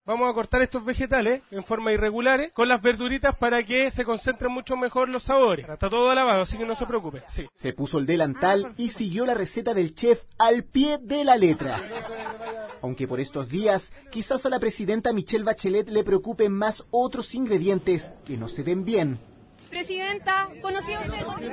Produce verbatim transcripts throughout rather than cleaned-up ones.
Vamos a cortar estos vegetales en forma irregulares con las verduritas para que se concentren mucho mejor los sabores. Está todo lavado, así que no se preocupe. Sí. Se puso el delantal y siguió la receta del chef al pie de la letra. Aunque por estos días, quizás a la presidenta Michelle Bachelet le preocupen más otros ingredientes que no se ven bien. Presidenta, ¿conocía usted con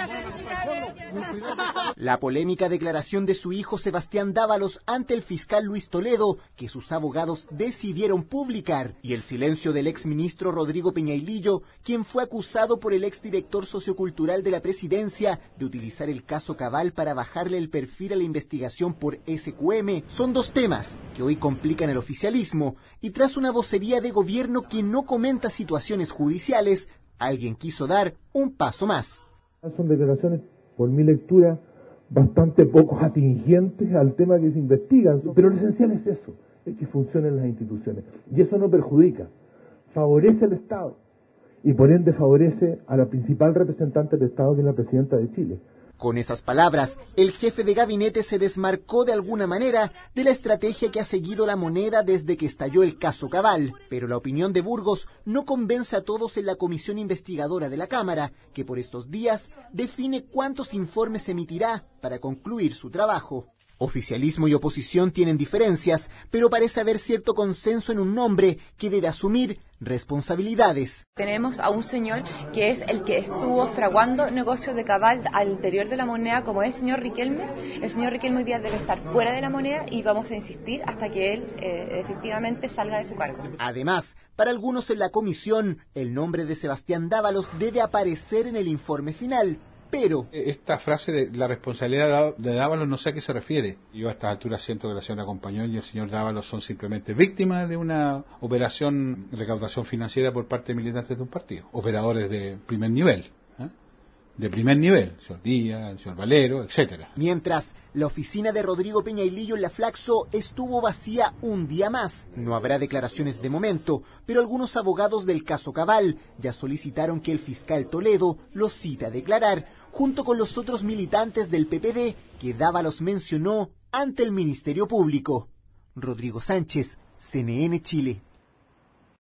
La polémica declaración de su hijo Sebastián Dávalos ante el fiscal Luis Toledo, que sus abogados decidieron publicar, y el silencio del exministro Rodrigo Peñailillo, quien fue acusado por el exdirector sociocultural de la presidencia de utilizar el caso Cabal para bajarle el perfil a la investigación por ese cu eme, son dos temas que hoy complican el oficialismo, y tras una vocería de gobierno que no comenta situaciones judiciales, alguien quiso dar un paso más. Son declaraciones, por mi lectura, bastante poco atingentes al tema que se investigan, pero lo esencial es eso, es que funcionen las instituciones. Y eso no perjudica, favorece al Estado y por ende favorece a la principal representante del Estado, que es la presidenta de Chile. Con esas palabras, el jefe de gabinete se desmarcó de alguna manera de la estrategia que ha seguido la moneda desde que estalló el caso Cabal. Pero la opinión de Burgos no convence a todos en la comisión investigadora de la Cámara, que por estos días define cuántos informes emitirá para concluir su trabajo. Oficialismo y oposición tienen diferencias, pero parece haber cierto consenso en un nombre que debe asumir responsabilidades. Tenemos a un señor que es el que estuvo fraguando negocios de Cabal al interior de la moneda, como es el señor Riquelme. El señor Riquelme hoy día debe estar fuera de la moneda y vamos a insistir hasta que él eh, efectivamente salga de su cargo. Además, para algunos en la comisión, el nombre de Sebastián Dávalos debe aparecer en el informe final. Pero esta frase de la responsabilidad de Dávalos no sé a qué se refiere. Yo a estas alturas siento que la señora Compañón y el señor Dávalos son simplemente víctimas de una operación de recaudación financiera por parte de militantes de un partido, operadores de primer nivel, ¿eh? de primer nivel, el señor Díaz, el señor Valero, etcétera. Mientras, la oficina de Rodrigo Peñailillo en la Flaxo estuvo vacía un día más. No habrá declaraciones de momento, pero algunos abogados del caso Cabal ya solicitaron que el fiscal Toledo los cite a declarar, junto con los otros militantes del pe pe de que Dávalos mencionó ante el Ministerio Público. Rodrigo Sánchez, ce ene ene Chile.